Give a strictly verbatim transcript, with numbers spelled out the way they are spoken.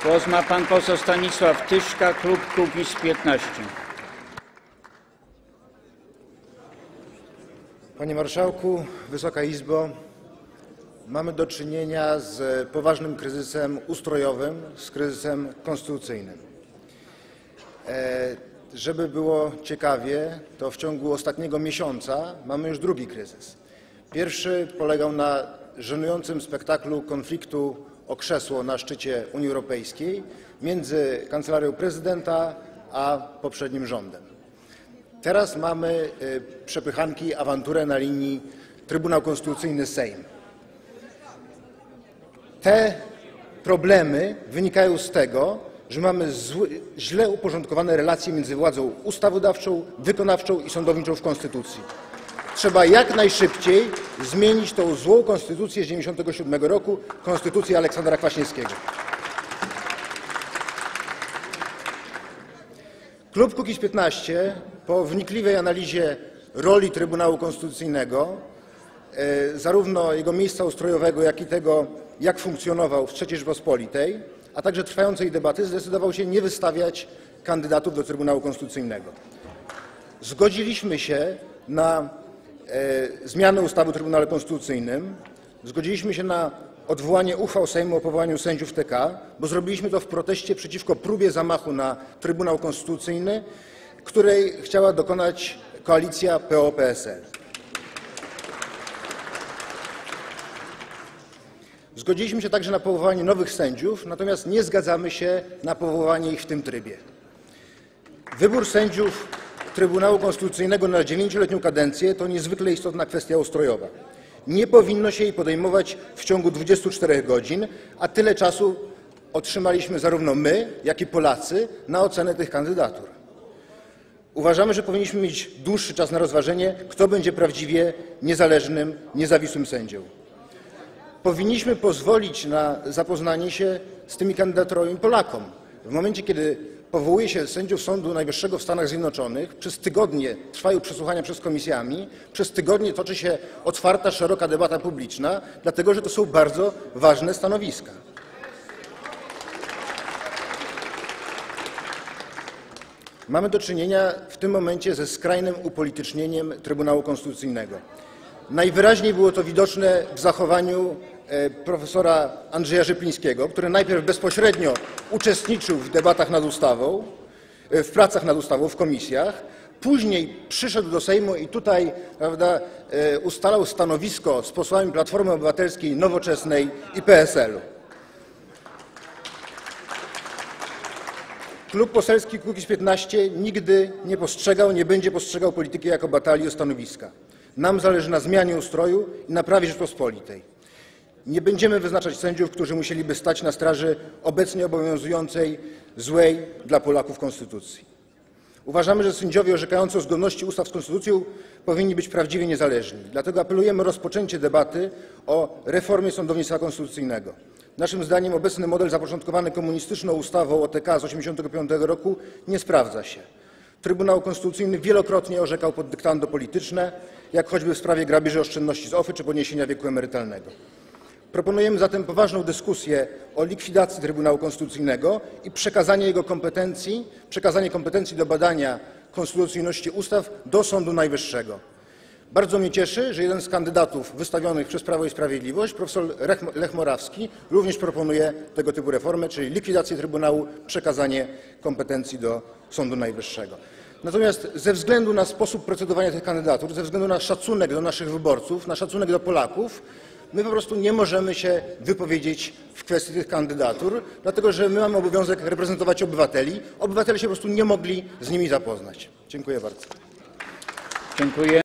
Głos ma pan poseł Stanisław Tyszka, klub Kukiz piętnaście. Panie Marszałku, Wysoka Izbo, mamy do czynienia z poważnym kryzysem ustrojowym, z kryzysem konstytucyjnym. E, żeby było ciekawie, to w ciągu ostatniego miesiąca mamy już drugi kryzys. Pierwszy polegał na żenującym spektaklu konfliktu o krzesło na szczycie Unii Europejskiej między Kancelarią Prezydenta a poprzednim rządem. Teraz mamy przepychanki, awanturę na linii Trybunał Konstytucyjny - Sejm. Te problemy wynikają z tego, że mamy zły, źle uporządkowane relacje między władzą ustawodawczą, wykonawczą i sądowniczą w Konstytucji. Trzeba jak najszybciej zmienić tą złą konstytucję z tysiąc dziewięćset dziewięćdziesiątego siódmego roku, konstytucję Aleksandra Kwaśniewskiego. Klub Kukiz piętnaście po wnikliwej analizie roli Trybunału Konstytucyjnego, zarówno jego miejsca ustrojowego, jak i tego, jak funkcjonował w trzeciej Rzeczypospolitej, a także trwającej debaty, zdecydował się nie wystawiać kandydatów do Trybunału Konstytucyjnego. Zgodziliśmy się na e, zmianę ustawy o Trybunale Konstytucyjnym, zgodziliśmy się na odwołanie uchwał Sejmu o powołaniu sędziów T K, bo zrobiliśmy to w proteście przeciwko próbie zamachu na Trybunał Konstytucyjny, której chciała dokonać koalicja P O P S L. Zgodziliśmy się także na powołanie nowych sędziów, natomiast nie zgadzamy się na powołanie ich w tym trybie. Wybór sędziów Trybunału Konstytucyjnego na dziewięcioletnią kadencję to niezwykle istotna kwestia ustrojowa. Nie powinno się jej podejmować w ciągu dwudziestu czterech godzin, a tyle czasu otrzymaliśmy zarówno my, jak i Polacy na ocenę tych kandydatur. Uważamy, że powinniśmy mieć dłuższy czas na rozważenie, kto będzie prawdziwie niezależnym, niezawisłym sędzią. Powinniśmy pozwolić na zapoznanie się z tymi kandydaturami Polakom. W momencie, kiedy powołuje się sędziów Sądu Najwyższego w Stanach Zjednoczonych, przez tygodnie trwają przesłuchania przed komisjami, przez tygodnie toczy się otwarta, szeroka debata publiczna, dlatego że to są bardzo ważne stanowiska. Mamy do czynienia w tym momencie ze skrajnym upolitycznieniem Trybunału Konstytucyjnego. Najwyraźniej było to widoczne w zachowaniu profesora Andrzeja Rzeplińskiego, który najpierw bezpośrednio uczestniczył w debatach nad ustawą, w pracach nad ustawą w komisjach, później przyszedł do Sejmu i tutaj, prawda, ustalał stanowisko z posłami Platformy Obywatelskiej, Nowoczesnej i P S L u. Klub Poselski Kukiz piętnaście nigdy nie postrzegał, nie będzie postrzegał polityki jako batalii o stanowiska. Nam zależy na zmianie ustroju i na prawie Rzeczypospolitej. Nie będziemy wyznaczać sędziów, którzy musieliby stać na straży obecnie obowiązującej złej dla Polaków konstytucji. Uważamy, że sędziowie orzekający o zgodności ustaw z konstytucją powinni być prawdziwie niezależni. Dlatego apelujemy o rozpoczęcie debaty o reformie sądownictwa konstytucyjnego. Naszym zdaniem obecny model zapoczątkowany komunistyczną ustawą o T K z tysiąc dziewięćset osiemdziesiątego piątego roku nie sprawdza się. Trybunał Konstytucyjny wielokrotnie orzekał pod dyktando polityczne, jak choćby w sprawie grabieży oszczędności z O F Y czy podniesienia wieku emerytalnego. Proponujemy zatem poważną dyskusję o likwidacji Trybunału Konstytucyjnego i przekazanie jego kompetencji, przekazanie kompetencji do badania konstytucyjności ustaw do Sądu Najwyższego. Bardzo mnie cieszy, że jeden z kandydatów wystawionych przez Prawo i Sprawiedliwość, profesor Lech Morawski, również proponuje tego typu reformę, czyli likwidację Trybunału, przekazanie kompetencji do Sądu Najwyższego. Natomiast ze względu na sposób procedowania tych kandydatur, ze względu na szacunek do naszych wyborców, na szacunek do Polaków, my po prostu nie możemy się wypowiedzieć w kwestii tych kandydatur, dlatego że my mamy obowiązek reprezentować obywateli. Obywatele się po prostu nie mogli z nimi zapoznać. Dziękuję bardzo. Dziękuję.